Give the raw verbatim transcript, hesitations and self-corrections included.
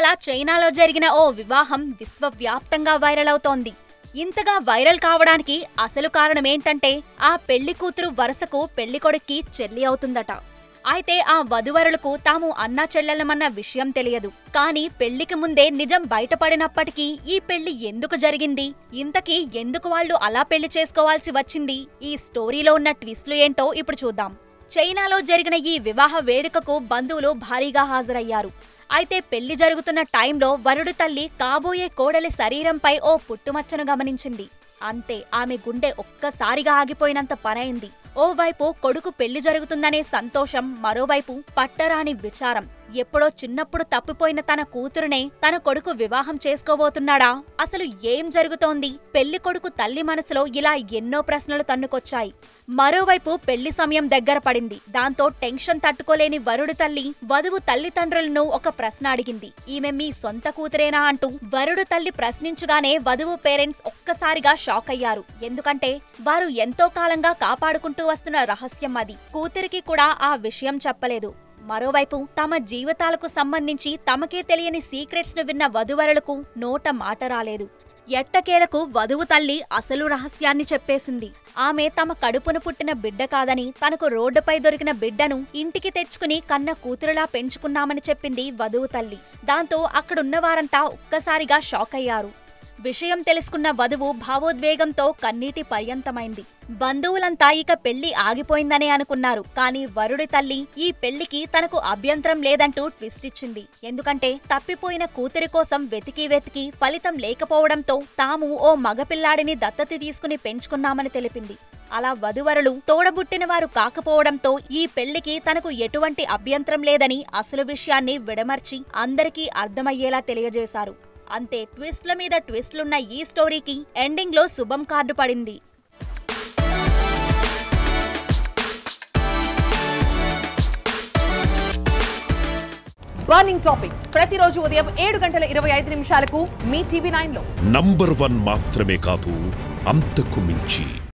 ఇటీవల చైనాలో జరిగిన ఓ వివాహం విశ్వవ్యాప్తంగా వైరల్ అవుతోంది. ఇంతగా వైరల్ కావడానికి అసలు కారణమేంటంటే ఆ పెళ్లి కూతురు వరుసకు పెళ్లికొడుక్కి చెల్లి అవుతుందట. అయితే ఆ వధువరులకు తాము అన్నా చెల్లెలమన్న విషయం తెలియదు. కానీ పెళ్లికి ముందే నిజం బయటపడినప్పటికీ ఈ పెళ్లి ఎందుకు జరిగింది, ఇంతకీ ఎందుకు వాళ్ళు అలా పెళ్లి చేసుకోవాల్సి వచ్చింది, ఈ స్టోరీలో ఉన్న ట్విస్ట్లు ఏంటో ఇప్పుడు చూద్దాం. చైనాలో జరిగిన ఈ వివాహ వేడుకకు బంధువులు భారీగా హాజరయ్యారు. అయితే పెళ్లి జరుగుతున్న టైంలో వరుడు తల్లి కాబోయే కోడలి శరీరంపై ఓ పుట్టుమచ్చను గమనించింది. అంతే, ఆమె గుండె ఒక్కసారిగా ఆగిపోయినంత పనైంది. ఓవైపు కొడుకు పెళ్లి జరుగుతుందనే సంతోషం, మరోవైపు పట్టరాని విచారం. ఎప్పుడో చిన్నప్పుడు తప్పిపోయిన తన కూతురునే తన కొడుకు వివాహం చేసుకోబోతున్నాడా? అసలు ఏం జరుగుతోంది? పెళ్లి కొడుకు తల్లి మనసులో ఇలా ఎన్నో ప్రశ్నలు తన్నుకొచ్చాయి. మరోవైపు పెళ్లి సమయం దగ్గర పడింది. దాంతో టెన్షన్ తట్టుకోలేని వరుడు తల్లి వధువు తల్లిదండ్రులను ఒక ప్రశ్న అడిగింది. ఈమె మీ సొంత కూతురేనా అంటూ వరుడు తల్లి ప్రశ్నించగానే వధువు పేరెంట్స్ ఒక్కసారిగా షాక్ అయ్యారు. ఎందుకంటే వారు ఎంతో కాలంగా కాపాడుకుంటూ వస్తున్న రహస్యం అది. కూతురికి కూడా ఆ విషయం చెప్పలేదు. మరోవైపు తమ జీవితాలకు సంబంధించి తమకే తెలియని సీక్రెట్స్ ను విన్న వధువరులకు నోట మాట రాలేదు. ఎట్టకేలకు వధువు తల్లి అసలు రహస్యాన్ని చెప్పేసింది. ఆమె తమ కడుపును పుట్టిన బిడ్డ కాదని, తనకు రోడ్డుపై దొరికిన బిడ్డను ఇంటికి తెచ్చుకుని కన్న కూతురులా పెంచుకున్నామని చెప్పింది వధువు తల్లి. దాంతో అక్కడున్న వారంతా ఒక్కసారిగా షాక్ అయ్యారు. విషయం తెలుసుకున్న వధువు భావోద్వేగంతో కన్నీటి పర్యంతమైంది. బంధువులంతా ఇక పెళ్లి ఆగిపోయిందనే అనుకున్నారు. కానీ వరుడి తల్లి ఈ పెళ్లికి తనకు అభ్యంతరం లేదంటూ ట్విస్ట్ ఇచ్చింది. ఎందుకంటే తప్పిపోయిన కూతురి కోసం వెతికి వెతికి ఫలితం లేకపోవడంతో తాము ఓ మగపిల్లాడిని దత్తత తీసుకుని పెంచుకున్నామని తెలిపింది. అలా వధువరులు తోడబుట్టిన వారు కాకపోవడంతో ఈ పెళ్లికి తనకు ఎటువంటి అభ్యంతరం లేదని అసలు విషయాన్ని విడమర్చి అందరికీ అర్థమయ్యేలా తెలియజేశారు. అంతే, ట్విస్ట్ల మీద ట్విస్ట్లున్న ఈ స్టోరీకి ఎండింగ్ లో శుభం కార్డు పడింది. బర్నింగ్ టాపిక్ ప్రతిరోజు ఉదయం ఏడు గంటల ఇరవై ఐదు నిమిషాలకు మీ టీవీ నైన్ లో నంబర్ వన్ మాత్రమే కాదు, అంతకు మించి.